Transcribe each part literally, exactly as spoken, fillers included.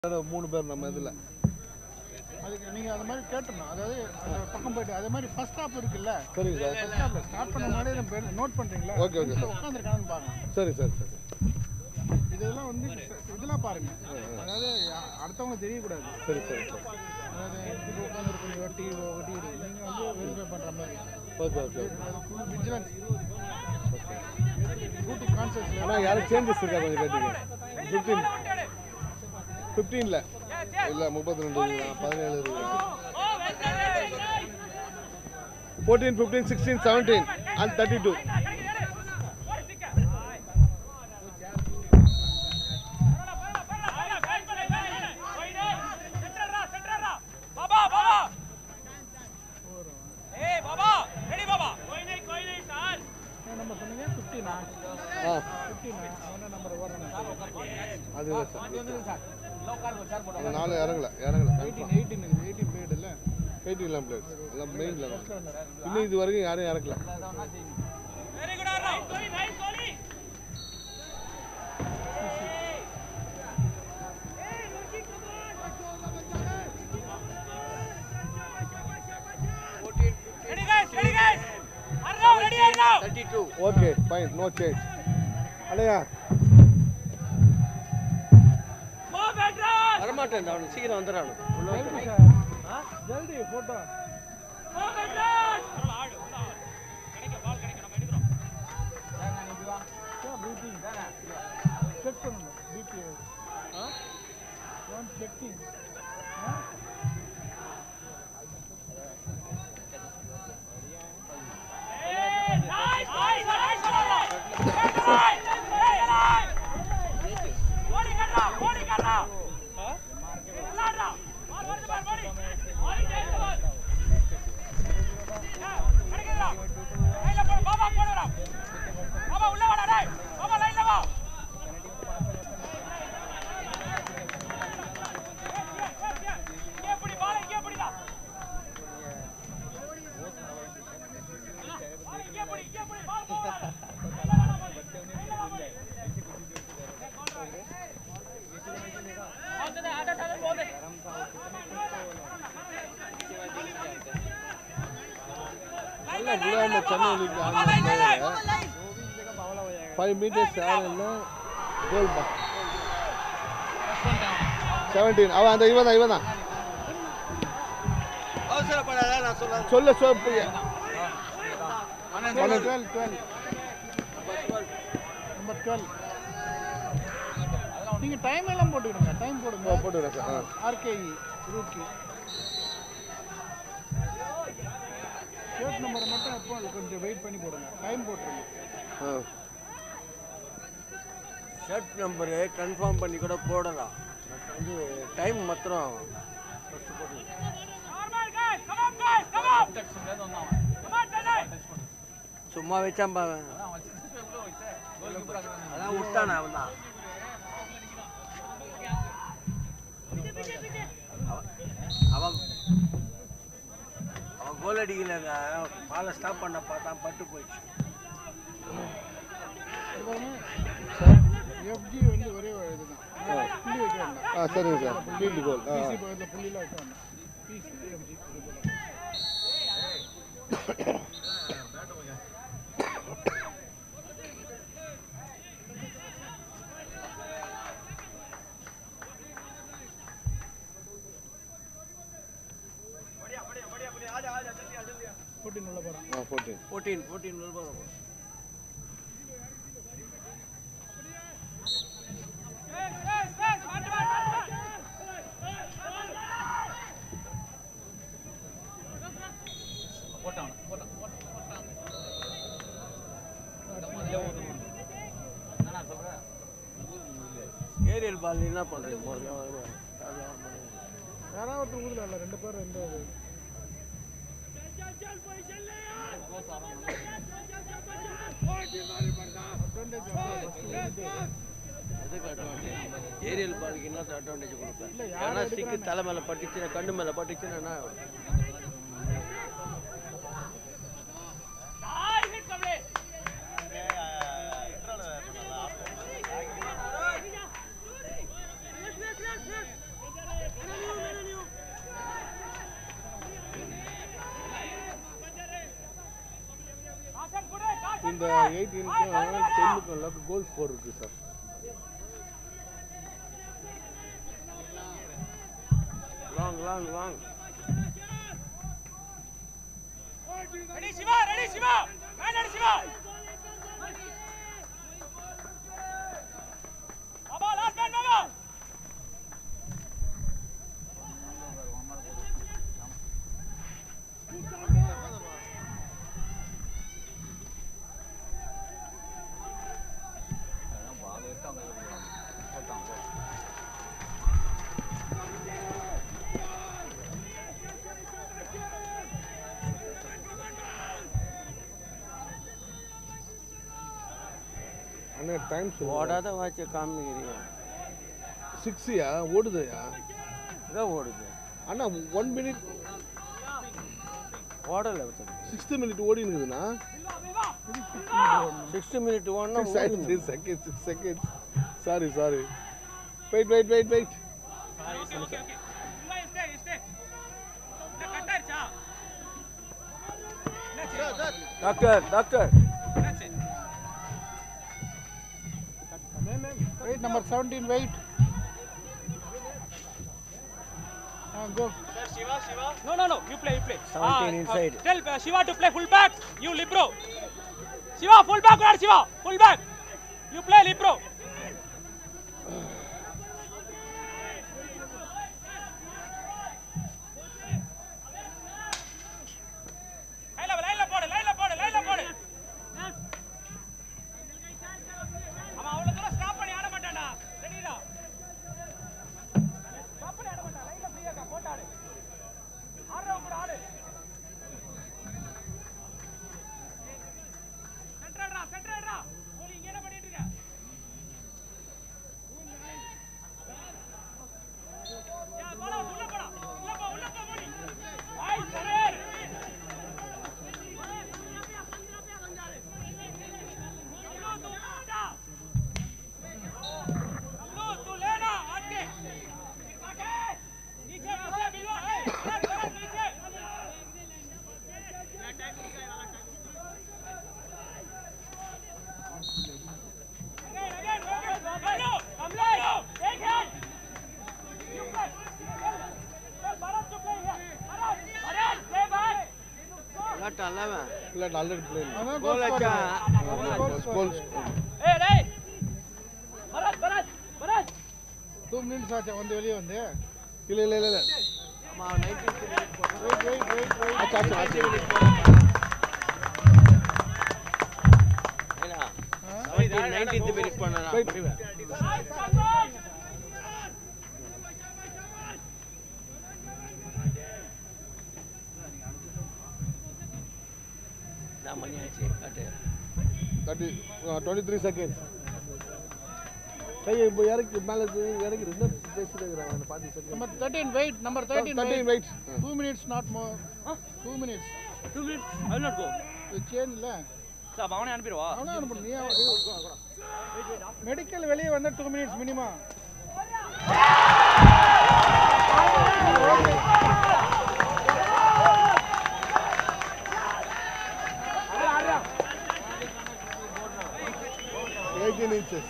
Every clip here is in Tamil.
மூணு பேர் நம்ம இதில் அதுக்கு நீங்கள் அது மாதிரி கேட்டணும். அதாவது அந்த பக்கம் போய்ட்டு அதே மாதிரி ஃபர்ஸ்ட் ஸ்டாப் இருக்குல்ல. சரிங்க சார். ஃபர்ஸ்ட் ஸ்டாப்பில் ஸ்டார்ட் பண்ண முன்னாடி நம்ம நோட் பண்ணுறீங்களா? Okay okay sir. உட்காந்துருக்காங்கன்னு பாருங்க. சரி சரி சரி. இதெல்லாம் வந்து இதெல்லாம் பாருங்க. அதாவது அடுத்தவங்க தெரியக்கூடாது. சரி சரி சார். அதாவது இப்போ உட்காந்துருக்கீங்க ஒட்டி ஒட்டி நீங்கள் வந்து வெரிஃபை பண்ணுற மாதிரி. Okay okay full vigilance. Okay. Duty conscious. ஆனால் யாரும் சேஞ்சஸ் இருக்கா கொஞ்சம் கேட்டீங்க. ஃபிஃப்டீன் ஃபிஃப்டீனில் இல்லை முப்பத்தி ரெண்டு பதினேழு இருக்கு. Fourteen fifteen sixteen seventeen and thirty two. அது இல்லை சார். நாலு இறங்கல இறங்கல எயிட்டீன் எயிட்டீன் எயிட்டீன் பிளேட் இல்லை. எயிட்டீன்லாம் பிளேட்ஸ் எல்லாம் மெயினில் இன்னும் இது வரைக்கும் யாரும் இறக்கல. Okay fine no change. அலையா வரமாட்டேன் அவனுக்கு சீக்கிரம் வந்துடுறானு. ஜல்தி போட்டோ செக் பண்ணணும். BP one checking. Chennai league five metres ஆடுனா கோல் பா செவன்டீன். அவன் அந்த இவன் தான் இவன் தான் சொல்ல சொல்ல டுவெல் டுவெல் நம்பர் டுவெல். நீங்கள் டைம் எல்லாம் போட்டுக்கிடுங்க. டைம் போடுங்க. போட்டுக்கிறேன் சார். ஆர்கேஇ ரூக்கி ஷர்ட் நம்பரை மட்டும் எப்போ கொஞ்சம் வெயிட் பண்ணி போடுங்க. டைம் போட்டுருங்க. ஷர்ட் நம்பரு கன்ஃபார்ம் பண்ணி கூட போடலாம். வந்து டைம் மாத்திரம் சும்மா வச்சாம்பா அதான் விட்டானே அவன் தான். அவன் அவன் கோல் அடிக்கலைங்க. பாலை ஸ்டாப் பண்ண பார்த்தா பட்டு போயிடுச்சு. எஃப்ஜி வந்து ஒரே இதுதான். புள்ளி வைக்க வேண்டாம். ஆ சரிங்க சார். ஃபீல்டு கோல். பிசி பக்கத்தில் புள்ளிலாம் வைக்க வேண்டாம். பிசி எஃப்ஜி ஃபோர்டீன் உள்ள போகிறான். ஆ ஃபோர்டீன் ஃபோர்டீன் ஃபோர்டீன் உள்ள போகிறோம். ஏரியல் பால் என்ன பண்ணுறீங்க? யாராவது ஊரில் இல்லை ரெண்டு பேர் ரெண்டு ஏரியல் பாலுக்கு என்ன அட்வான்டேஜ் கொடுப்பேன்? ஏன்னா சிக்கு தலை மேலே பட்டுச்சுன்னா கண்ணு மேலே பட்டுச்சுன்னா இந்த எயிட்டீனுக்கும் டென்னுக்கும் எல்லாம் கோல் ஸ்கோர் இருக்குது sir. Long long long ready Shiva ready Shiva man ready Shiva Baba last man Baba அண்ணா டைம் சொல்லுங்க. ஓடாத வாட்சை காமிக்கிறியா? சிக்ஸியா ஓடுதையா? இதான் ஓடுது அண்ணா ஒன் மினிட் ஓடலை சிக்ஸ்த்து மினிட் ஓடி இருக்குதுண்ணா. சிக்ஸ்டி மினிட் ஓடனா six second six second sorry sorry wait wait wait wait okay okay okay stay stay கட்டாயிருச்சா? Doctor doctor Wait, number seventeen, wait. Uh, go. Sir, Shiva, Shiva. No, no, no. You play, you play. seventeen Ah, inside. Uh, tell uh, Shiva to play full back. You libero. Shiva, full back. Where Shiva? Full back. You play libero. லைன்ல லைன்ல போடு, லைன்ல போடு, லைன்ல போடு. அவன் அவ்வளவு தூரம் ஸ்டாப் பண்ணி ஆட மாட்டான்டா. ரெடிடா. ஸ்டாப் பண்ணி ஆட மாட்டான். லைன்ல ஃப்ரீயா இருக்கா போட்டாடு. ஆடுறவங்க கூட ஆடு. சென்ட்ரல்டா, சென்ட்ரல்டா. போலி இங்க என்ன பண்ணிட்டு இருக்க? யா போடா, உள்ள போடா. உள்ள போ, உள்ள போ போலி. ஐ சரேர். இல்லை நல்ல பிளே அதான் Goal goal அடிச்சா. scorer. கோல் ஏய் டேய் பரத் பரத் பரத் Two minutes ஆச்சா வந்து வெளியே வந்து. இல்லை இல்லை இல்லை இல்லை ஆமா நைன்டீன் மினிட் போடுறோம் Wait, wait, wait, wait. ஆச்சு ஆச்சு ஆச்சு ஏனா செவன்டீன் நைன்டீன்த் மினிட் பண்ணலாம் Wait. நான் மணி ஆச்சு காட்டு தேர்ட்டி டுவெண்ட்டி த்ரீ செகண்ட்ஸ் கையை இப்போ இறக்கி மேலே இறக்கி ரெண்டு பேசிட்டு இருக்கிறாங்க அந்த forty second Number thirteen, wait. Number thirteen, thirteen wait. Wait Two minutes, not more. Two minutes. two minutes I will not go இது change இல்ல. சார் அவனே அனுப்பிடுவா அவனா அனுப்பு நீ மெடிக்கல் வெளியே வந்தா two minutes minimum. Eighteen inches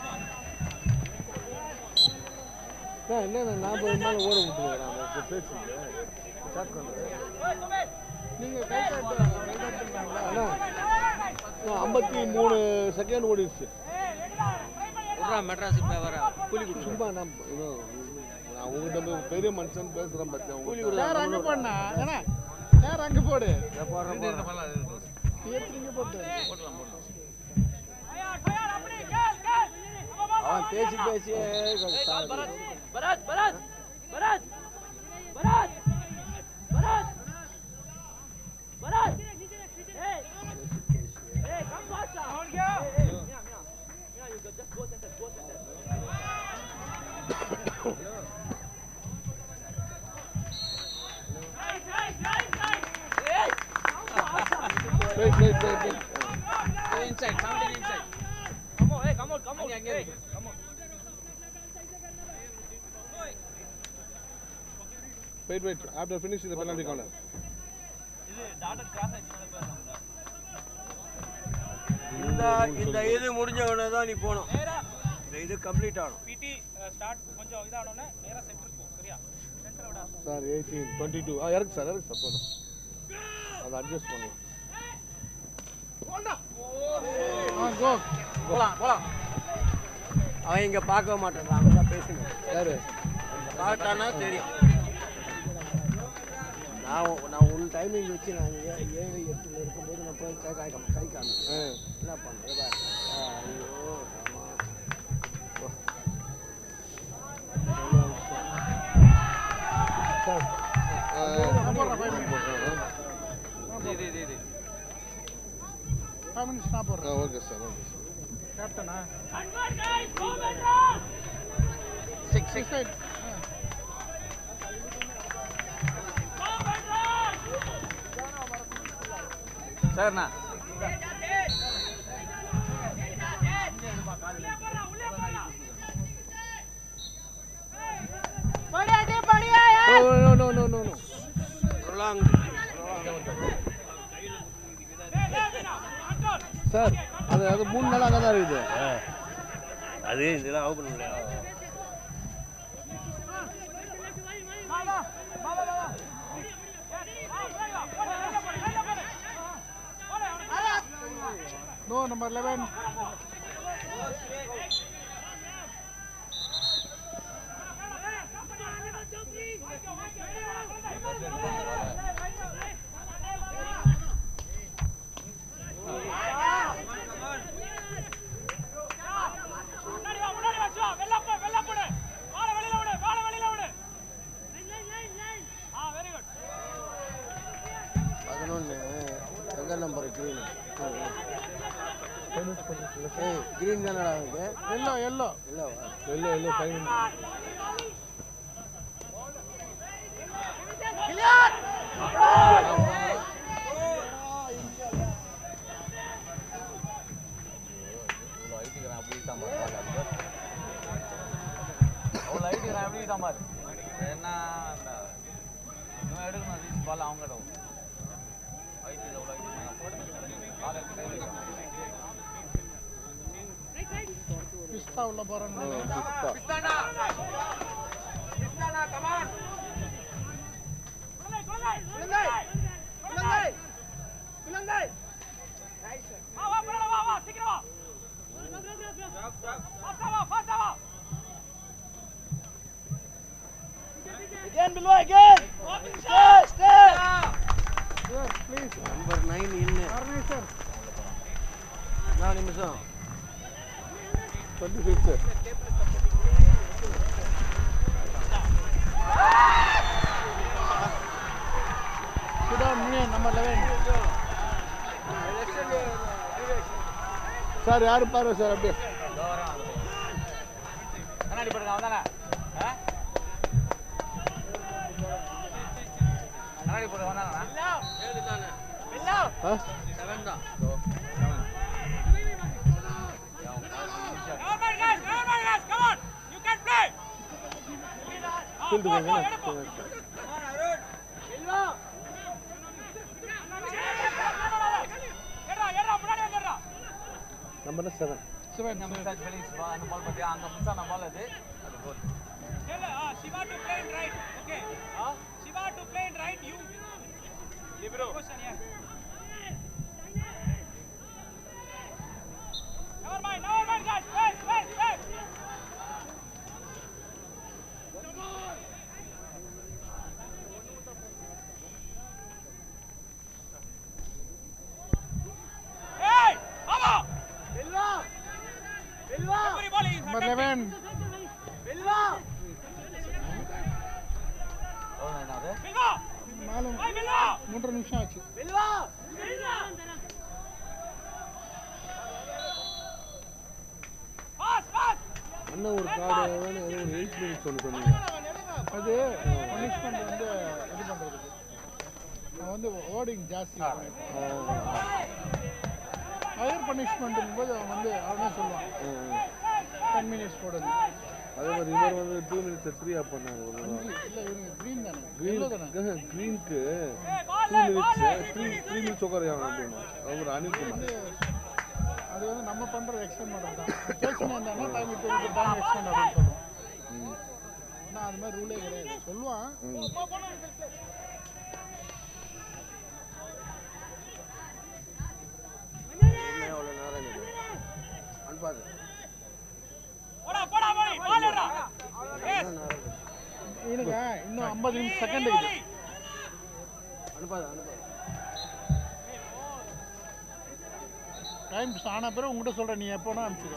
என்ன நாற்பது மேலே ஓட விட்டுருக்கிறேன் பேசுங்க ஸ்டார்ட் பண்ணுறேன் நீங்க கை காட்டு கை காட்டுங்களா? அண்ணா ஐம்பத்தி மூணு செகண்ட் ஓடிடுச்சு விட்றா மெட்ராஸுக்கு போய் வர கூலி கொடு சும்மா நான் இன்னும் நான் உங்கள்கிட்ட பெரிய மனுஷன் பேசுகிறேன் பார்த்தேன் கூலி உங்களுக்கு சேர் அங்க போடா ஏன்னா சேர் அங்க போடு போடுறேன் போடுறேன் ஏத்துங்க போட்டு அவன் பேசி பேசி Bharath Bharath Bharath Bharath Bharath Bharath hey hey come faster on here yeah yeah you just go center go center nice nice nice nice hey wait wait wait wait go inside come in inside come on hey come on come on hey come on wait wait after finishing the penalty corner இது டாட்டர் கிராஸ் ஆயிடுச்சு இந்த இந்த இது முடிஞ்ச உடனே தான் நீ போகணும். இந்த இது கம்ப்ளீட் ஆகணும். பிடி ஸ்டார்ட் கொஞ்சம் இதானோனே நேரா சென்டர் போ. சரியா? சென்டர் விட. சார் எயிட்டீன் டுவெண்ட்டி டூ ஆ இருக்கு சார் இருக்கு சார் போதும். அதை அட்ஜஸ்ட் பண்ணலாம். ஆ கோ போலாம் போலாம். அவன் இங்கே பார்க்க மாட்டான். அவங்க தான் பேசணும். யாரு பார்த்தானா தெரியும். நான் நான் உன் டைமிங் வச்சு நான் ஏ ஏழு எட்டில் இருக்கும்போது நான் போய் கை காய்க்க கை காமி என்ன பண்ணுறது? ஐயோ சார் இது இது இது. ஃபைவ் மினிட்ஸ் நான் போடுறேன். Okay sir okay sir. கேப்டனா Convert guys, forward run. Six six side Forward run. சரிண்ணா. No no no no no prolong sir அது அது மூணு நாள் அங்கே தான் இருக்குது. அது இதெல்லாம் ஓப்பன் முடியாது. நோ நம்பர் லெவன் பதினொன்று எங்கே நம்பர் க்ரீன்? ஏய் க்ரீன் தானடா இருக்கு. எல்லோ எல்லோ இல்லைவா? எல்லோ எல்லோ ஃபைவ் என்ன எடுக்கணும் ரீச் பால் அவங்க பிஸ்தா உள்ள போறேன்னு Again below again. Stay, stay. Please number nine இல்லை. ஆர்கனைசர் நாலு நிமிஷம். டுவெண்ட்டி ஃபிஃப்த்து சுடான் மினியன் நம்பர் லெவன் சார் யாரு பாருங்க சார் அப்படியே கண்ணாடி போடுங்க அவன் தானே கண்ணாடி போடுங்க அவன் தானே ஏழு தானே? ஆ செவன் தான். ஃபீல்டு போங்க நம்பர் செவன் செவன் நம்ம மிஸ் ஆச்சு வெளியே அந்த பால் பார்த்தியா அங்கே மிஸ் ஆன பால் அது அது goal Shiva to play in right. Okay. Huh? Shiva to play in right. You. Libero. Question, yeah. Never mind. Never mind, guys. Wait, wait, wait. Hey, Mama. Bilwa. Bilwa. Everybody is number eleven Bilwa. எவ்வளோ நேரம் அது Bilwa. நாலு Hey, Bilwa. மூன்றரை நிமிஷம் ஆச்சு Bilwa. Fast, fast. அண்ணன் ஒரு கார்டு வேணும் ஏதோ ஒரு எயிட் மினிட்ஸ் ஒன்று சொன்னீங்க அது பனிஷ்மெண்ட் வந்து இது பண்ணுறதுக்கு நான் வந்து ஓடிங் ஜாஸ்தி ஹையர் பனிஷ்மெண்ட்டுங்கும் போது அவன் வந்து அவனே சொல்லுவான் டென் மினிட்ஸ் போடுது அதே மாதிரி இவர் வந்து டூ மினிட்ஸ் த்ரீ ஆப் பண்ணாரு ஒரு அஞ்சு இல்லை இவனுக்கு க்ரீன் தானே எல்லோ தானே க்ரீன் க்ரீனுக்கு Hey, ball, two ball, minutes three three minutes உட்காரையாங்க அப்படின்னு அவர் அனுப்பினார் அது வந்து நம்ம பண்ணுறது எக்ஸ்டெண்ட் பண்ணுறது தான். பேசினா இருந்தாங்கன்னா டைம் விட்டு விட்டு டைம் எக்ஸ்டெண்ட் அப்படின்னு சொல்லுவோம். ஆனால் அது மாதிரி ரூலே கிடையாது. சொல்லுவான் எவ்வளோ நேரம் இது அனுப்பாது போடா போடா போடி பால் ஏறா எஸ் இவனுங்க இன்னும் ஐம்பது நிமிஷம் செகண்ட் இருக்குது. அனுப்பாது அனுப்பாது டைம் ஆன பிறகு உங்கள்கிட்ட சொல்கிறேன், நீ எப்போனா அனுப்பிச்சிக்கோ.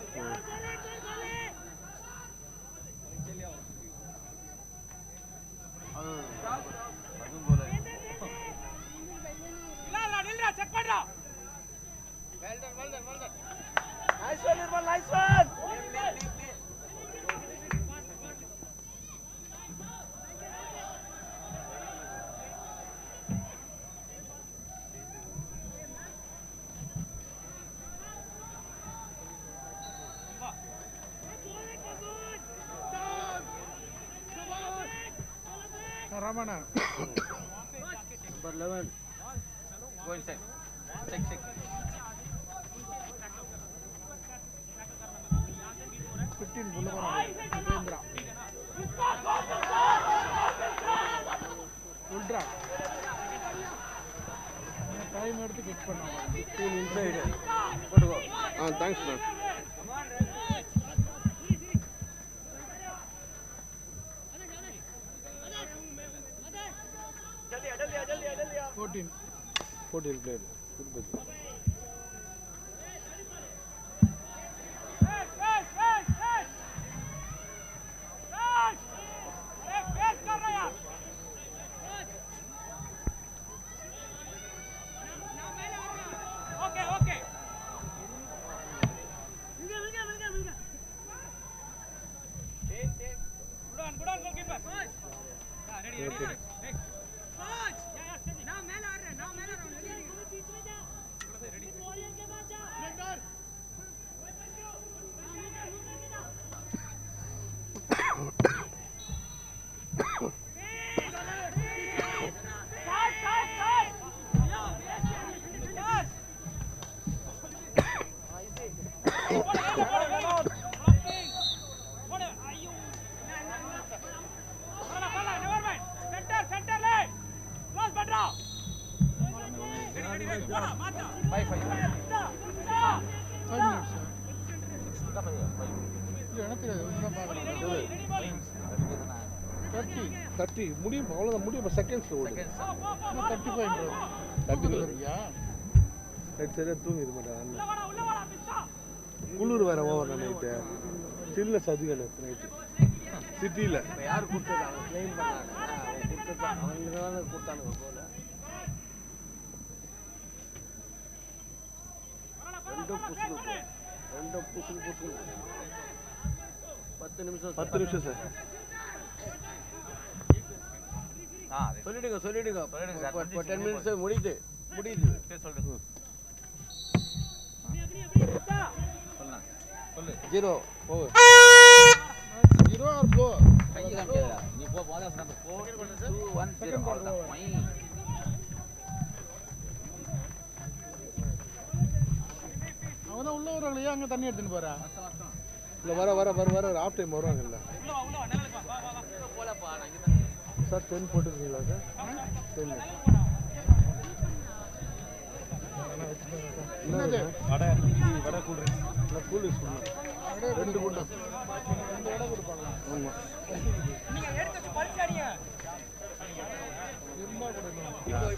இல்லடா நில்றா செக் பண்றா nice one Nirmal nice one Ramana number eleven Go inside. Check, check. Fifteen உள்ள போகிறான் உல்ட்ரா டைம் எடுத்து கிக் பண்ணாங்க. ஃபிஃப்டீன் இன்சைடு போட்டுக்கோ. ஆ thanks ma'am. Fourteen fourteen player goodbye. Yes yes yes yes yes ए फेस कर रहा यार ओके ओके मिल गया मिल गया मिल गया take take good on good on goalkeeper हां रेडी रेडी कोच ना मेल आ रहा है ना मेल आ रहा है बीच में जा रेडी बॉल के बाद जा centre Five, five. Five minutes இல்லை எனக்கு தெரியாது ஒன்றும் பார்க்குறேன். தேர்ட்டி தேர்ட்டி முடியும் அவ்வளோதான் முடியும். செகண்ட்ஸில் ஓடுது. தேர்ட்டி ஃபைவ் தேர்ட்டி சரியா நைட் சரியாக தூங்கிது மாட்டேன். குளிர் வேறு ஓவர் நைட்டு சில்ல சதிகள் நைட்டு சிட்டியில். இப்போ யார் கொடுத்தது? அவன் கிளைம் பண்ணாங்க. அவன் கொடுத்தது அவங்களுக்கு தானே கொடுத்தானுங்க போல. ரெண்டும் புசுக்கு போ. ரெண்டும் புசுக்கு புசுக்கு. பத்து நிமிஷம் பத்து நிமிஷம் சார். ஆ அது சொல்லிடுங்க சொல்லிடுங்க. சொல்லிடுங்க சார். இப்போ டென் மினிட்ஸ் முடியுது முடியுது. சரி சொல்லுங்க. சொல்லலாம். சொல்லு. Zero over. ஜீரோ ஆர் ப்ளோ கை தான் கேக்குதா? நீ போ போதா சொன்னா four two one zero அவ்வளவுதான். மை அவன் தான் உள்ள வருவாங்களே, அங்கே தண்ணி எடுத்துன்னு போறா. இல்லை வர வர வர வர ஆஃப் டைம் வருவாங்கல்ல போலப்பா நான் இங்க தான். சார். டென் போட்டுருக்கீங்களா சார்? டென் என்னது வடை வடை கூல் நான் கூல் யூஸ் பண்ணேன். ரெண்டு கூட்டா ரெண்டு இடம் கொடுப்பாங்க. ஆமாம். நீங்க எடுத்து வச்சு பறிச்சாடிங்க இருந்தா கொடுக்கணும்.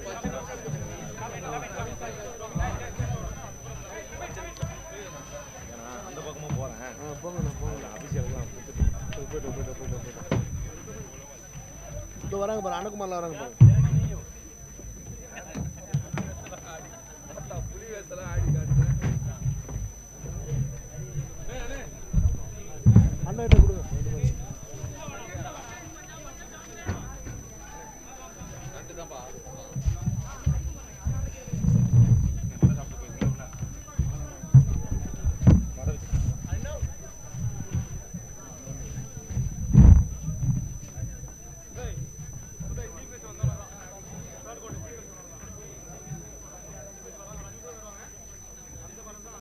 அந்த பக்கமாக போகிறேன். ஆ போங்க நான் போங்க அபிஷேகம் தான் போயிட்டு போயிட்டு போயிட்டு போயிட்டு போயிட்டு இப்போ வராங்க பாரு. அனுக்குமாரில் வராங்க பாரு. அண்ணா கிட்ட கொடுங்க.